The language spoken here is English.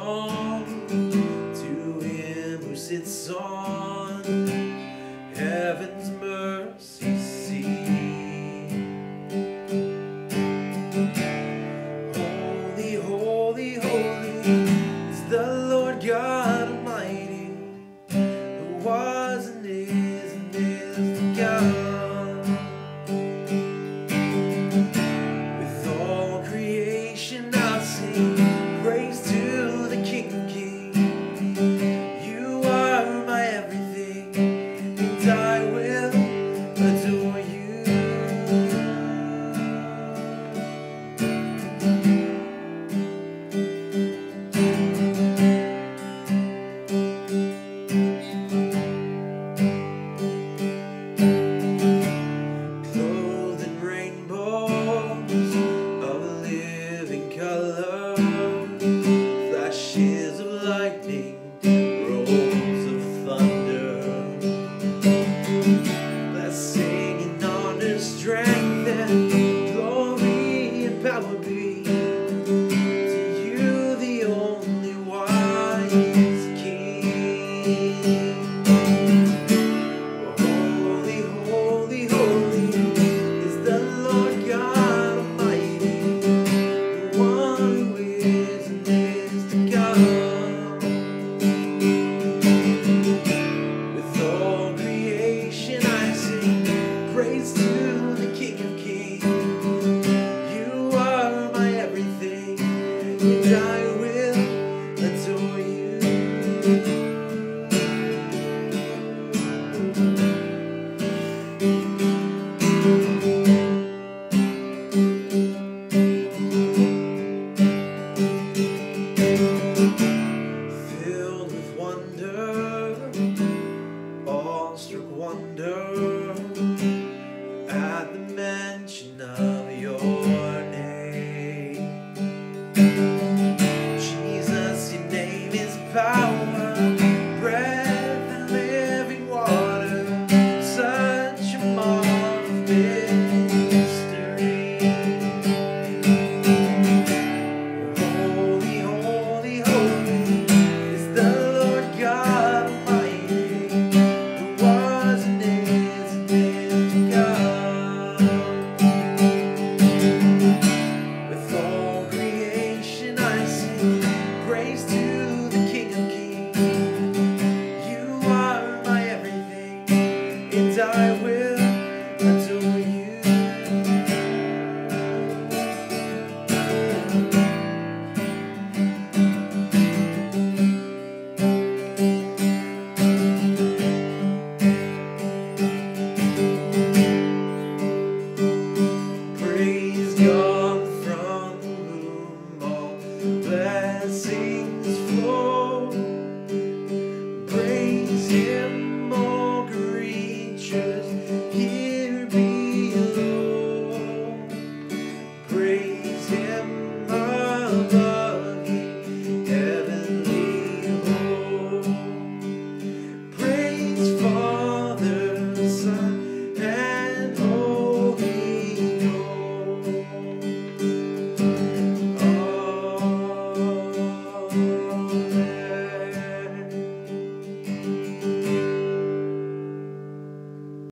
song to Him who sits on heaven's mercy seat. Holy, holy, holy is the Lord God Almighty, who was and is to come. With all creation I'll sing praise to the King of Kings. You are my everything, and I will adore you. Clothed in rainbows of living color, flashes of lightning, rolls of thunder, blessing and honor, strength and glory and power be to you, the only wise King. Holy, holy, holy is the Lord God Almighty, the one who is and is to come. With all creation I sing praise to the King of Kings. You are my everything, and I will adore you. Filled with wonder, awestruck wonder, at the mention of your name. Jesus, your name is power, breath and living water, such a marvelous mystery. Holy, holy, holy is the Lord God Almighty, who was and is to come. With all creation I sing praise to the King of Kings. You are my everything, and I will adore you. Praise God from whom all blessings